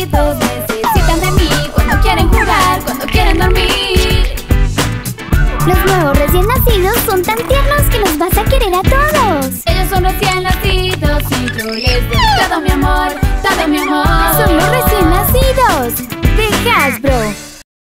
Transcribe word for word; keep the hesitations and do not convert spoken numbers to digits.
nacidos necesitan de mí cuando quieren jugar, cuando quieren dormir. Los nuevos recién nacidos son tan tiernos que los vas a querer a todos. Ellos son recién nacidos y yo les doy todo mi amor, todo mi amor. Son los recién nacidos de Hasbro.